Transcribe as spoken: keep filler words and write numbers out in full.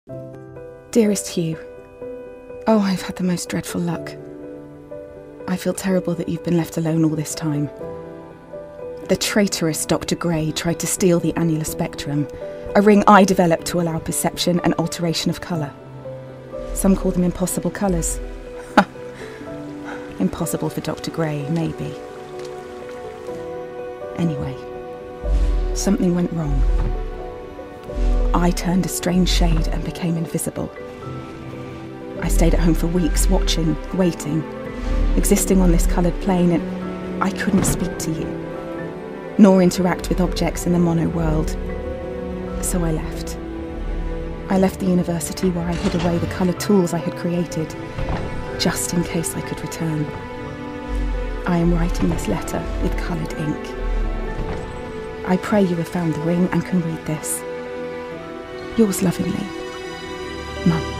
Dearest Hugh, oh, I've had the most dreadful luck. I feel terrible that you've been left alone all this time. The traitorous Doctor Gray tried to steal the annular spectrum, a ring I developed to allow perception and alteration of colour. Some call them impossible colours. Impossible for Doctor Gray, maybe. Anyway, something went wrong. I turned a strange shade and became invisible. I stayed at home for weeks, watching, waiting, existing on this coloured plane, and I couldn't speak to you, nor interact with objects in the mono world. So I left. I left the university where I hid away the coloured tools I had created, just in case I could return. I am writing this letter with coloured ink. I pray you have found the ring and can read this. Yours lovingly, Mum.